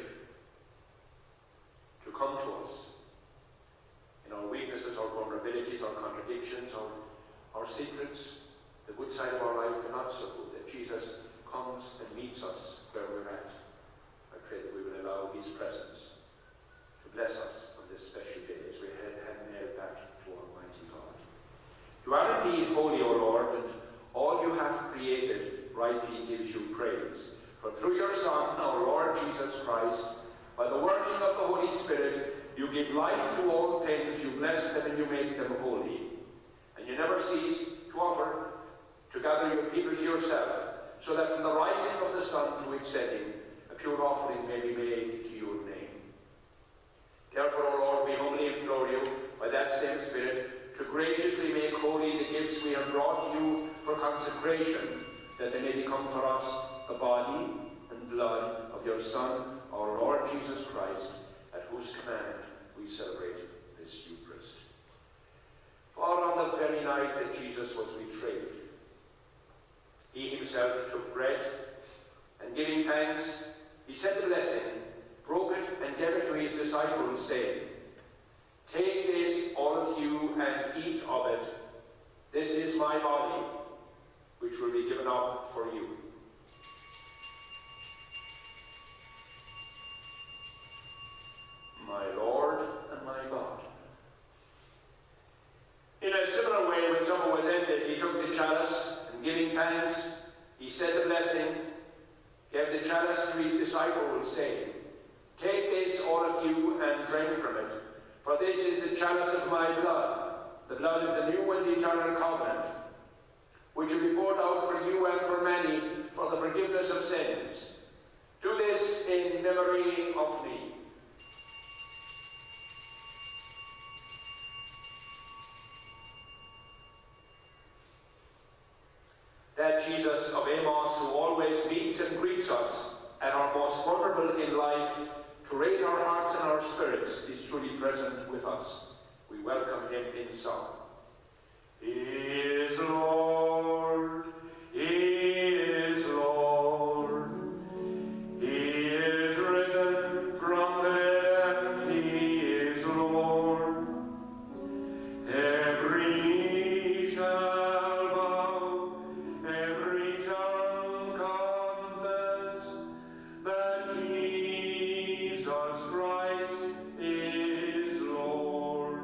to come to us in our weaknesses, our vulnerabilities, our contradictions, our secrets, the good side of our life, the not so good, that Jesus comes and meets us where we're at. I pray that we will allow his presence to bless us on this special day as we hand Nell back to Almighty God. You are indeed holy, O Lord, and all you have created rightly gives you praise. For through your Son, our Lord Jesus Christ, by the working of the Holy Spirit, you give life to all things, you bless them and you make them holy. And you never cease to offer, to gather your people to yourself, so that from the rising of the sun to its setting, a pure offering may be made to your name. Therefore, O Lord, we humbly implore you, by that same Spirit, to graciously make holy the gifts we have brought you for consecration, that they may become for us the body and blood of your Son, our Lord Jesus Christ, at whose command we celebrate this Eucharist. For on the very night that Jesus was betrayed, he himself took bread, and giving thanks, he said the blessing, broke it, and gave it to his disciples, saying, "Take this, all of you, and eat of it. This is my body, which will be given up for you." My Lord and my God. In a similar way, when supper was ended, he took the chalice, and giving thanks, he said the blessing, gave the chalice to his disciples, saying, "Take this, all of you, and drink from it, for this is the chalice of my blood, the blood of the new and eternal covenant, which will be poured out for you and for many for the forgiveness of sins. Do this in memory of me." That Jesus of Amos, who always meets and greets us at our most vulnerable in life, to raise our hearts and our spirits, is truly present with us. We welcome him in song. He is Lord, he is Lord, he is risen from the dead, and he is Lord. Every knee shall bow, every tongue confess that Jesus Christ is Lord.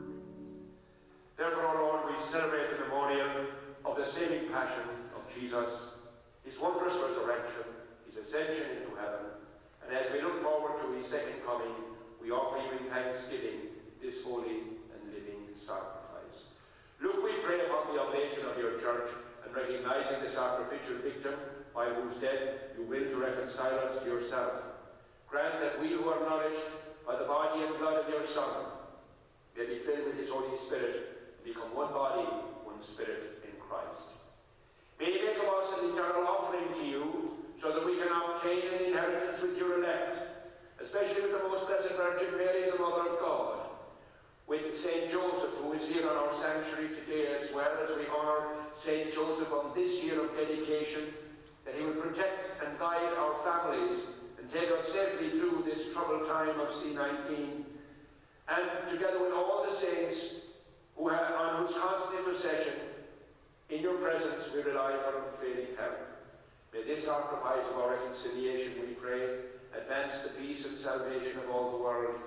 Therefore, Lord, we celebrate the memorial of the saving passion of Jesus, his wondrous resurrection, his ascension into heaven, and as we look forward to his second coming, we offer you in thanksgiving this holy and living sacrifice. Look, we pray upon the oblation of your church, and recognizing the sacrificial victim by whose death you will to reconcile us to yourself, grant that we who are nourished by the body and blood of your Son may be filled with his Holy Spirit and become one body, one spirit in Christ. May he make of us an eternal offering to you, so that we can obtain an inheritance with your elect, especially with the most blessed Virgin Mary, the Mother of God, with Saint Joseph, who is here on our sanctuary today, as well as we honor Saint Joseph on this year of dedication, that he will protect and guide our families and take us safely through this troubled time of C-19, and together with all the saints who have, on whose constant intercession, in your presence we rely for unfailing help. May this sacrifice of our reconciliation, we pray, advance the peace and salvation of all the world.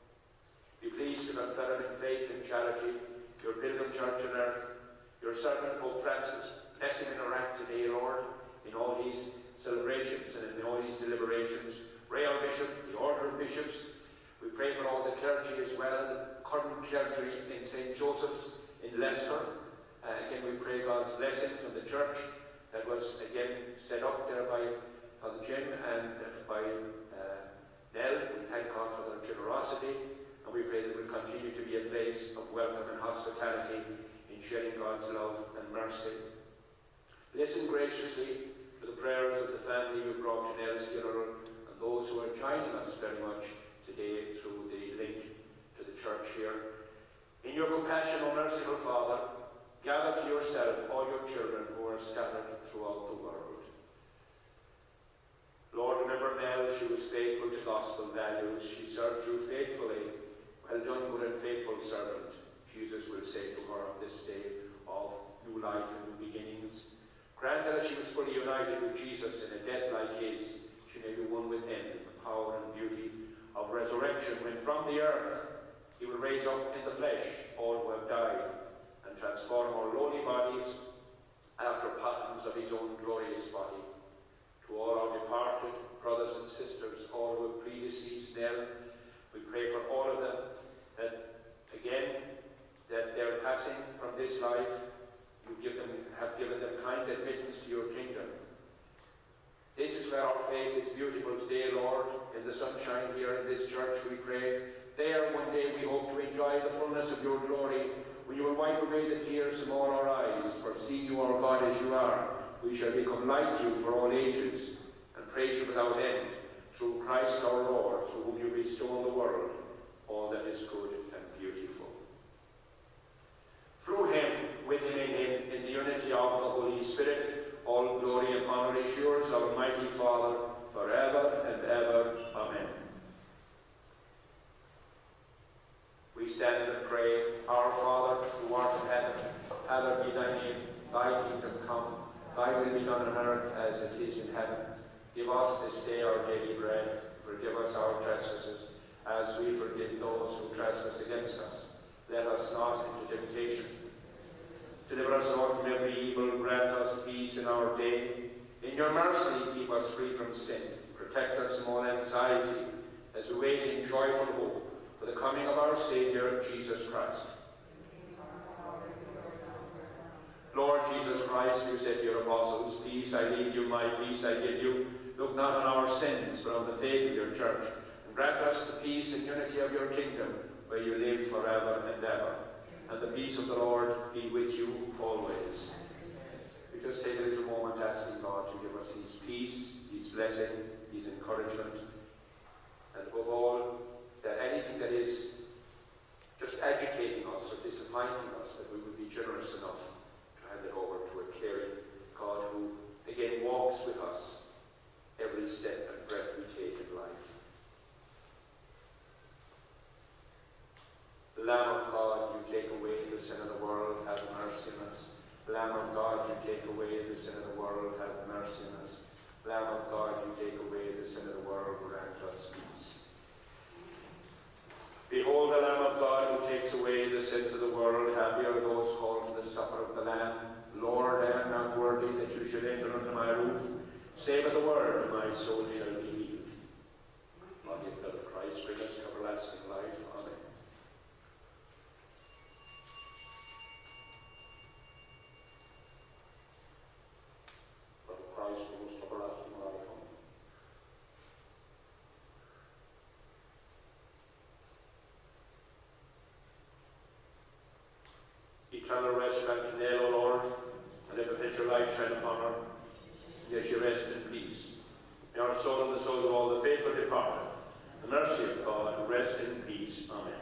Be pleased to confer in faith and charity your pilgrim church on earth, your servant Pope Francis. Bless him in our act today, Lord, in all these celebrations and in all these deliberations. Pray our bishop, the order of bishops. We pray for all the clergy as well, the current clergy in St. Joseph's in Leicester. Again, we pray God's blessing on the church that was again set up there by Father Jim and by Nell. We thank God for their generosity, and we pray that it will continue to be a place of welcome and hospitality in sharing God's love and mercy. Listen graciously to the prayers of the family who brought to Nell's funeral and those who are joining us very much today through the link to the church here. In your compassion, O merciful Father, gather to yourself all your children who are scattered throughout the world. Lord, remember Nell. She was faithful to gospel values. She served you faithfully. Well done, good and faithful servant, Jesus will say to her on this day of new life and new beginnings. Grant that as she was fully united with Jesus in a death like his, she may be one with him in the power and beauty of resurrection, when from the earth he will raise up in the flesh all who have died, and transform our lowly bodies after patterns of his own glorious body. To all our departed brothers and sisters, all who have predeceased Nell, we pray for all of them, that again, that their passing from this life, you have given them kind admittance to your kingdom. This is where our faith it is beautiful today, Lord, in the sunshine here in this church, we pray. There one day we hope to enjoy the fullness of your glory, when you will wipe away the tears from all our eyes, for seeing you, our God, as you are, we shall become like you for all ages, and praise you without end, through Christ our Lord, through whom you bestow on the world all that is good and beautiful. Through him, with him, in the unity of the Holy Spirit, all glory and honour is yours, Almighty Father, forever and ever. Amen. We stand and pray, Our Father, who art in heaven, hallowed be thy name. Thy kingdom come, thy will be done on earth as it is in heaven. Give us this day our daily bread. Forgive us our trespasses, as we forgive those who trespass against us. Let us not into temptation. Deliver us, Lord, from every evil. Grant us peace in our day. In your mercy, keep us free from sin. Protect us from all anxiety, as we wait in joyful hope for the coming of our Saviour, Jesus Christ. Lord Jesus Christ, you said to your apostles, peace I leave you, my peace I give you. Look not on our sins, but on the faith of your church, and grant us the peace and unity of your kingdom, where you live forever and ever. And the peace of the Lord be with you always. We just take a little moment asking God to give us his peace, his blessing, his encouragement, and above all, that anything that is just agitating us or disappointing us, that we would be generous enough to hand it over to a caring God who, again, walks with us every step and breath we take in life. Lamb of God, you take away the sin of the world, have mercy on us. Lamb of God, you take away the sin of the world, have mercy on us. Lamb of God, you take away the sin of the world, grant us peace. Behold the Lamb of God who takes away the sins of the world. Happy are those called to the supper of the Lamb. Lord, I am not worthy that you should enter under my roof. Say but the word, and my soul shall be healed. Body and blood of Christ, bring us to everlasting life. Amen. Blood of Christ, bring us to everlasting life. Amen. Eternal rest grant to Nell, O Lord, and let perpetual light shine upon her. May she rest in peace. May our soul and the souls of all the faithful departed, the mercy of God, rest in peace. Amen.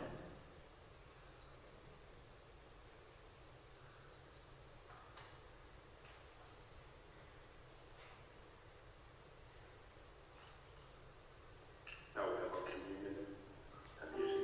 Now we have our communion and music.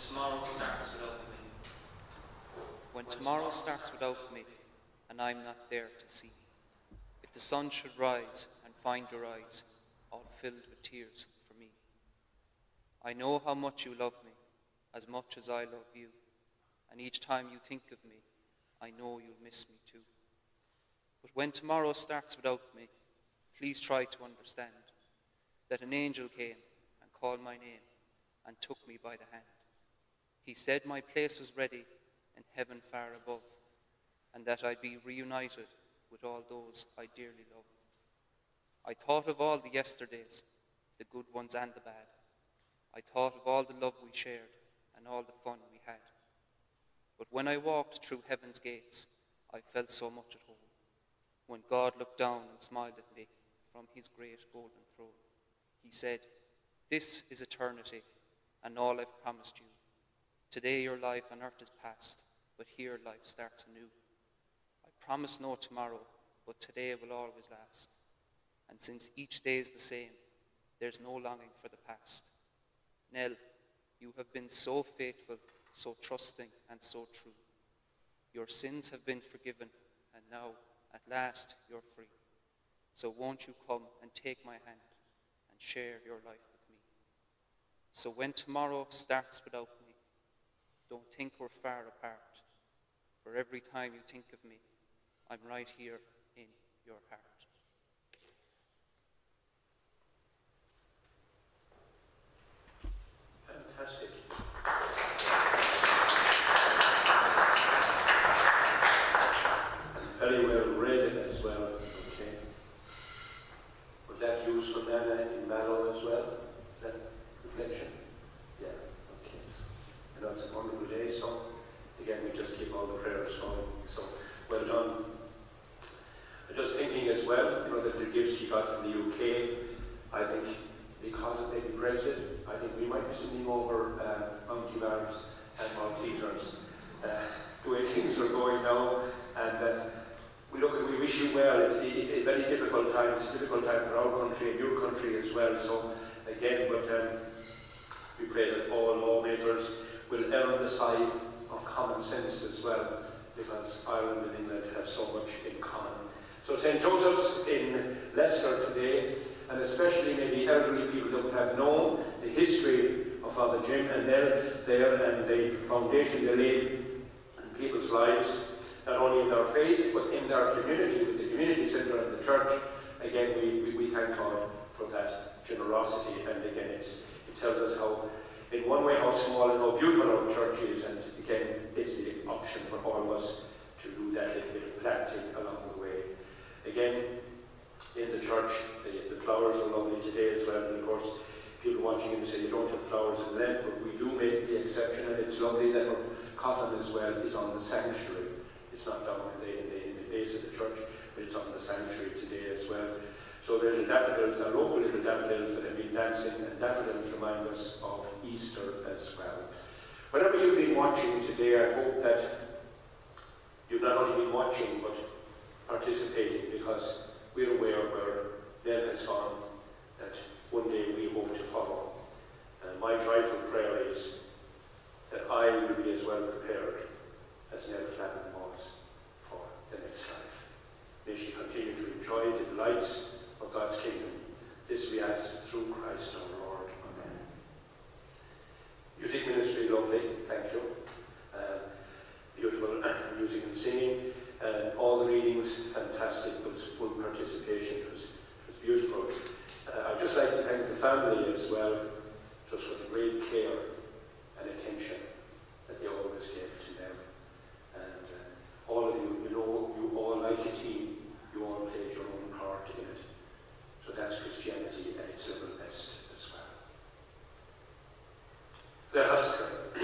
tomorrow starts without me. When tomorrow starts without me, and I'm not there to see. If the sun should rise and find your eyes all filled with tears for me. I know how much you love me, as much as I love you, and each time you think of me, I know you'll miss me too. But when tomorrow starts without me, please try to understand that an angel came and called my name and took me by the hand. He said my place was ready in heaven far above, and that I'd be reunited with all those I dearly love. I thought of all the yesterdays, the good ones and the bad. I thought of all the love we shared and all the fun we had. But when I walked through heaven's gates, I felt so much at home. When God looked down and smiled at me from his great golden throne, he said, "This is eternity and all I've promised you. Today your life on earth is past, but here life starts anew. I promise no tomorrow, but today will always last. And since each day is the same, there's no longing for the past. Nell, you have been so faithful, so trusting, and so true. Your sins have been forgiven, and now, at last, you're free. So won't you come and take my hand and share your life with me? So when tomorrow starts without me, don't think we're far apart. For every time you think of me, I'm right here in your heart." Fantastic. Very well read as well. Okay. Was that used for Nana in Mallow as well? That reflection? Yeah. Okay. I know it's a wonderful day, so again we just keep all the prayers going. So well done. I'm just thinking as well, that the gifts she got from the UK, I think because of maybe Brexit, I think we might be sending over Mountie Barbs and Maltesers the way things are going now, and that we wish you well. It's a very difficult time. It's a difficult time for our country and your country as well. So again, we pray that all lawmakers will err on the side of common sense as well, because Ireland and England have so much in common. So St. Joseph's in Leicester today, and especially maybe elderly people that would have known the history of Father Jim and Nell there and the foundation they laid in people's lives, not only in their faith, but in their community, with the community centre and the church. Again, we thank God for that generosity, and again, it tells us how, in one way, how small and how beautiful our church is, and again, it's the option for all of us to do that little bit of planting along the way. Again, in the church, the flowers are lovely today as well, and of course, people watching and say you don't have flowers in Lent, but we do make the exception, and it's lovely that our coffin as well is on the sanctuary. It's not down in the base of the church, but it's on the sanctuary today as well. So there's the daffodils, the local little daffodils that have been dancing, and daffodils remind us of Easter as well. Whatever you've been watching today, I hope that you've not only been watching, but participating, because we're aware where Nell has gone, that one day we hope to follow. And my joyful prayer is that I will be as well prepared as Nell Flavin was for the next life. May she continue to enjoy the delights of God's kingdom. This we ask through Christ our Lord. Amen. Music ministry, lovely, thank you. Beautiful music and singing, and all the readings, fantastic. It was full participation. It was beautiful. I'd just like to thank the family as well, just for the great care and attention that they always gave to them. And all of you, you all like a team, you all played your own part in it. So that's Christianity at its level best as well. Let us pray.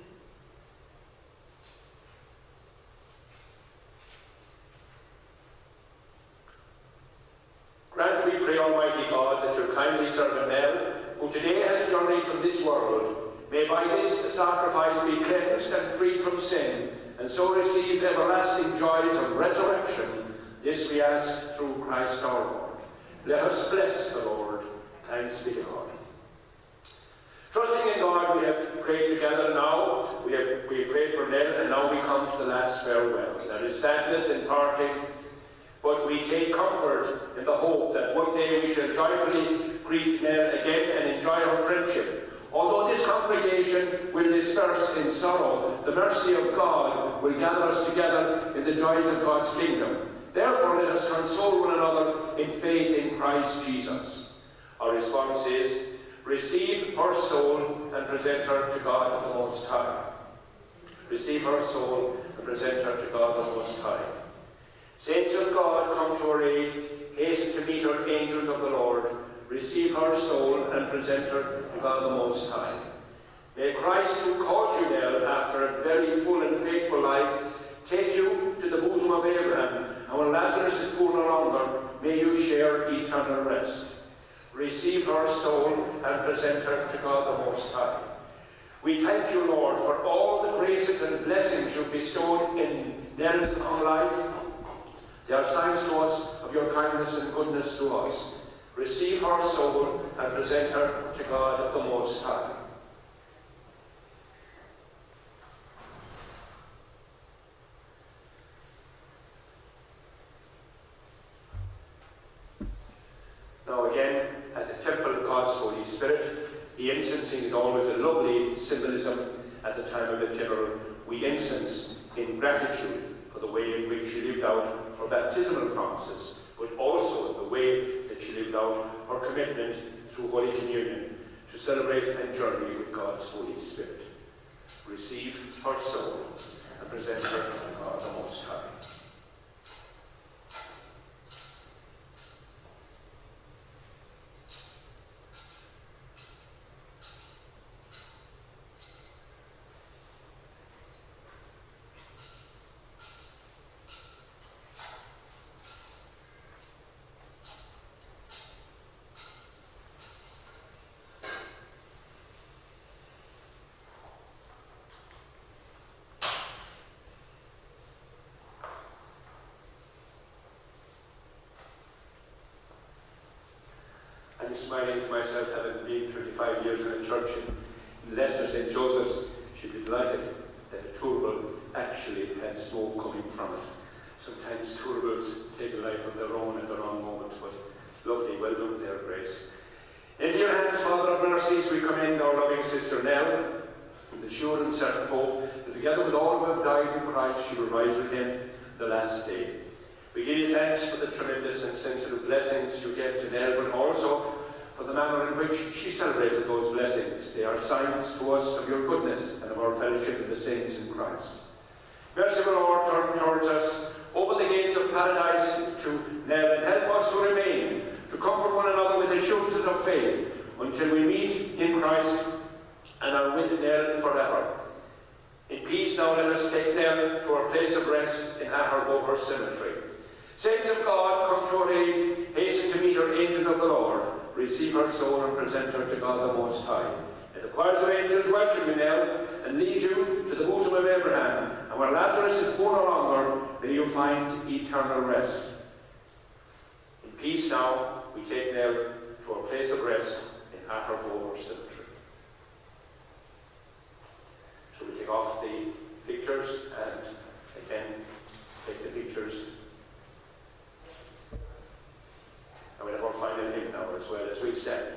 Grant, we pray, Almighty God, that your kindly servant Nell, who today has journeyed from this world, may by this sacrifice be cleansed and freed from sin, and so receive everlasting joys of resurrection. This we ask through Christ our Lord. Let us bless the Lord. Thanks be to God. Trusting in God, we have prayed together now. We prayed for Nell, and now we come to the last farewell. There is sadness in parting, but we take comfort in the hope that one day we shall joyfully greet Nell again and enjoy her friendship. Although this congregation will disperse in sorrow, the mercy of God will gather us together in the joys of God's kingdom. Therefore, let us console one another in faith in Christ Jesus. Our response is, receive her soul and present her to God the Most High. Receive her soul and present her to God the Most High. Saints of God, come to her aid. Hasten to meet her, angels of the Lord. Receive her soul and present her to God the Most High. May Christ, who called you there after a very full and faithful life, take you to the bosom of Abraham, and when Lazarus is poor no longer, may you share eternal rest. Receive her soul and present her to God the Most High. We thank you, Lord, for all the graces and blessings you've bestowed in Nell's long life. They are signs to us of your kindness and goodness to us. Receive her soul and present her to God the Most High. Now again, as a temple of God's Holy Spirit, the incensing is always a lovely symbolism at the time of the funeral. We incense in gratitude for the way in which she lived out her baptismal promises, but also the way that she lived out her commitment through Holy Communion to celebrate and journey with God's Holy Spirit. Receive her soul and present her to God the Most High. I'm smiling to myself, having been 25 years in a church in Leicester, St. Joseph's. She'd be delighted that the turbo actually had smoke coming from it. Sometimes turbos take a life of their own at the wrong moment, but lovely, well done there, Grace. Into your hands, Father of mercies, we commend our loving sister Nell, with the sure and certain hope that together with all who have died in Christ, she will rise with him the last day. We give you thanks for the tremendous and sensitive blessings you gave to Nell, but also for the manner in which she celebrated those blessings. They are signs to us of your goodness and of our fellowship with the saints in Christ. Merciful Lord, turn towards us, open the gates of paradise to Nell, and help us who remain to comfort one another with assurances of faith until we meet in Christ and are with Nell forever. In peace now let us take Nell to our place of rest in Ahervoher Cemetery. Saints of God, come to her aid, hasten to meet her, angels of the Lord. Receive her soul and present her to God the Most High. May the choirs of angels welcome you, Nell, and lead you to the bosom of Abraham, and where Lazarus is poor no longer, may you find eternal rest. In peace now, we take Nell to our place of rest in Ahervoher Cemetery. So we take off the pictures and again take the pictures. And we have our final hymn now as well as we stand.